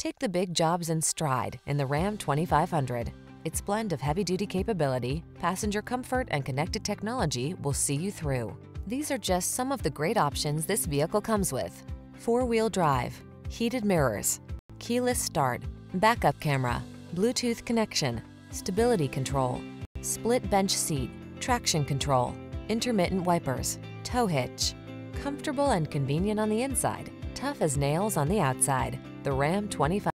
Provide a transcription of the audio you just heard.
Take the big jobs in stride in the Ram 2500. Its blend of heavy-duty capability, passenger comfort, and connected technology will see you through. These are just some of the great options this vehicle comes with: four-wheel drive, heated mirrors, keyless start, backup camera, Bluetooth connection, stability control, split bench seat, traction control, intermittent wipers, tow hitch. Comfortable and convenient on the inside, tough as nails on the outside. The Ram 2500